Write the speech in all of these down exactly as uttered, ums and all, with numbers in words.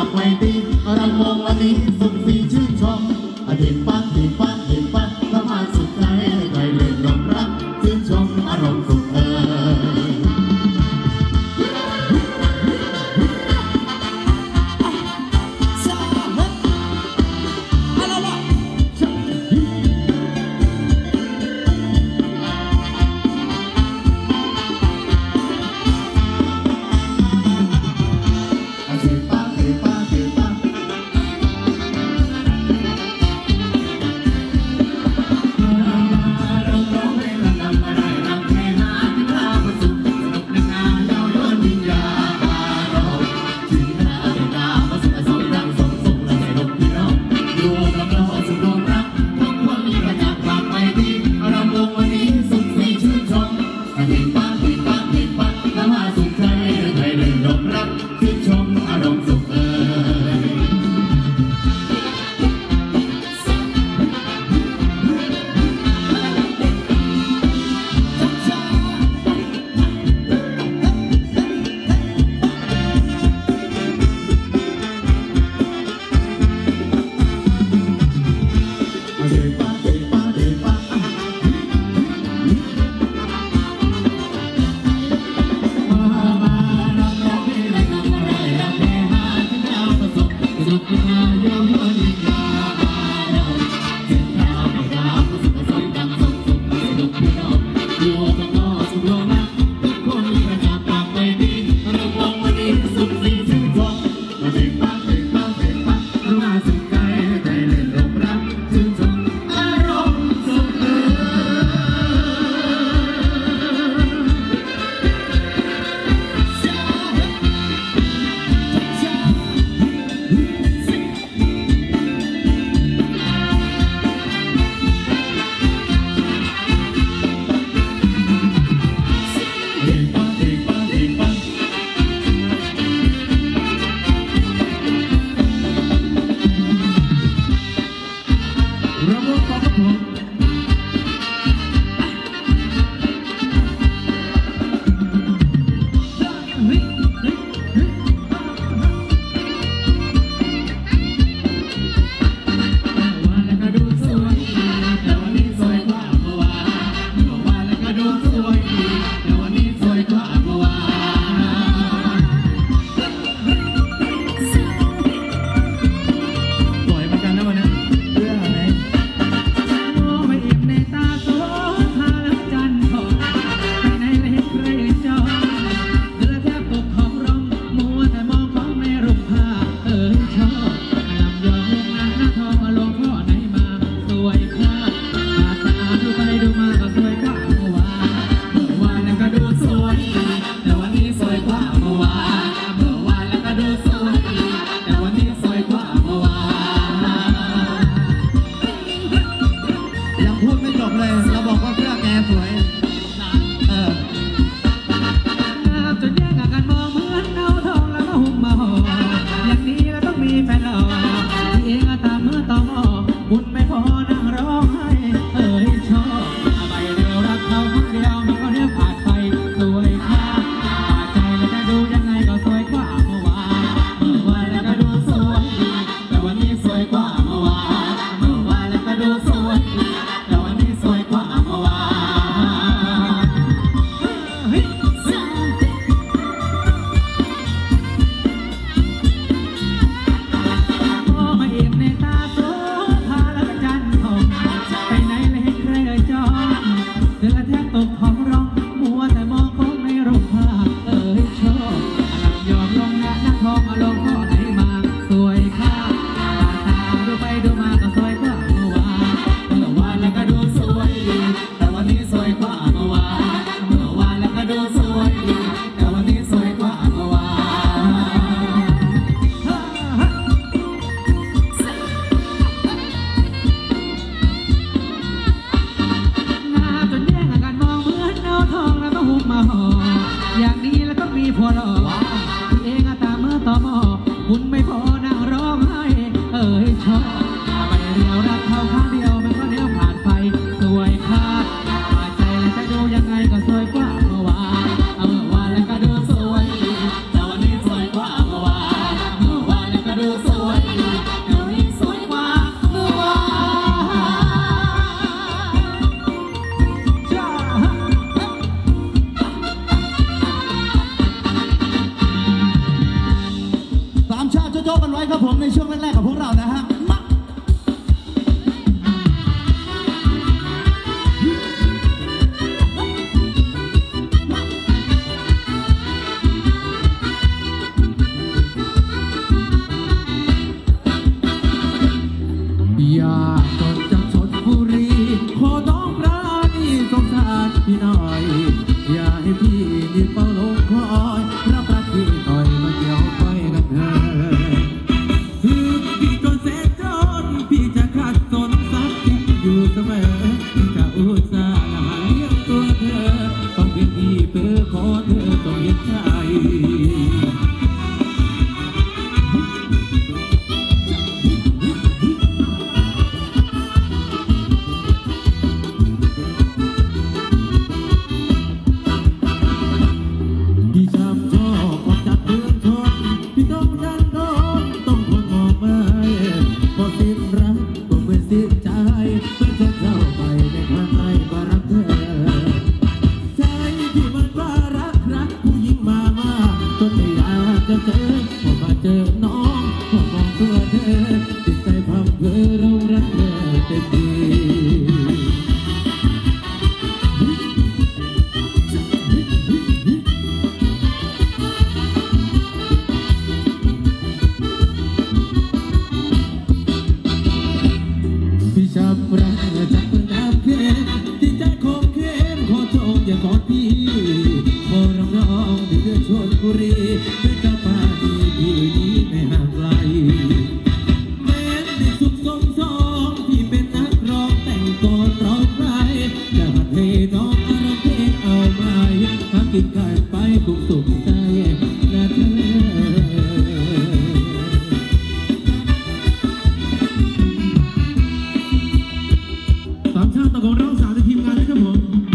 ไว้ดีรำวงวันนี้สุดสีชื่นชมอดีตปัดดีปัดดีปัดแล้วมาสุดใจใครเล่นลมรักชื่นชมอารมณ์สุขเอ่ยเดูสวยหนูยิ่งสวยกว่าเมื่อวานจ้าสามชาติโจ๊กๆกันไว้ครับผมในช่วงแรกๆกับพวกเรานะฮะอยากจนจากชลบุรีขอน้องราณีสงสารพี่หน่อยอย่าให้พี่นี่เฝ้าลงคอยรับรักพี่หน่อยมาเกี่ยวไปกับเธอถึงพี่จนเสร็จจนพี่จะขาดสนสักทีอยู่เสมอพี่จะอุตส่าห์หาเลี้ยงตัวเธอฟังเพียงพี่เพื่อขอเธอต้องเห็นใจพี่ช้ำชอบออกจากเมืองชนพี่ต้องดันโดนต้องทนมองไม่พอสิ้นรักก็เหมือนสิ้นใจเพื่อจะเข้าไปในข้างในก็รักเธอใจที่มันว่ารักรักผู้หญิงมามากจนไม่อยากจะเจอพอมาเจอน้องพอมองตัวเธอจิตใจพังเพอเรารักเธอเต็มที่พี่ชับรักจากเมืองน้ำเค็มที่ใจคงเข้มขอโชคอย่ากอดพี่ขอร้องร้องที่เดือดชลบุรีเพื่อจะมาดีพี่นี้ไม่ห่างไกลแม้ในสุขสมสองพี่เป็นนักร้องแต่งก่อนร้องใครจะหัดให้น้องอารมณ์เพลงเอาไหมหากกินกันไปคงสุขใจนะเธอสามชาติตะโกนร้องสาวในทีมงานนะครับผม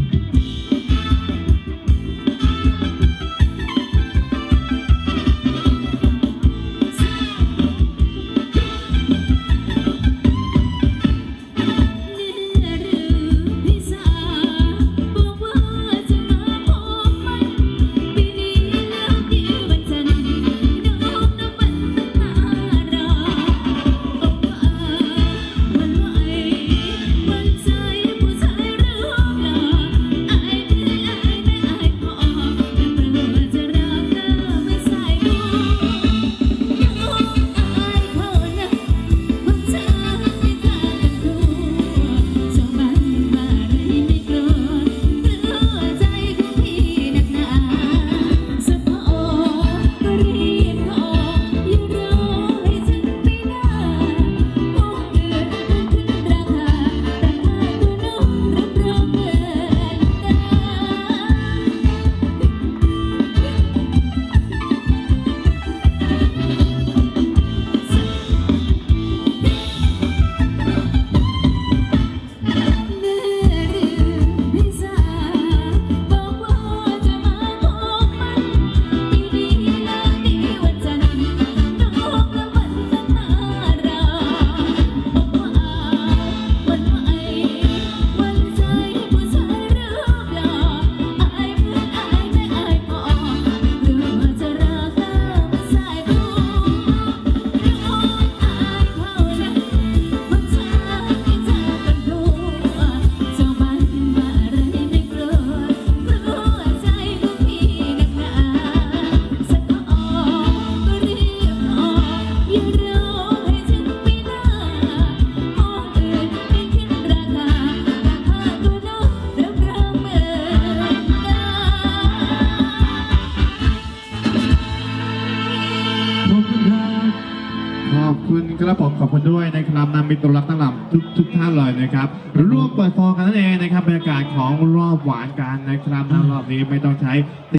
ขอบคุณครับผมขอบคุณด้วยนะครับนำมิตรรักทั้งหลายทุกทุกท่านเลยนะครับร่วมเปิดฟองกันนั่นเองนะครับบรรยากาศของรอบหวานกันนะครับรอบนี้ไม่ต้องใช้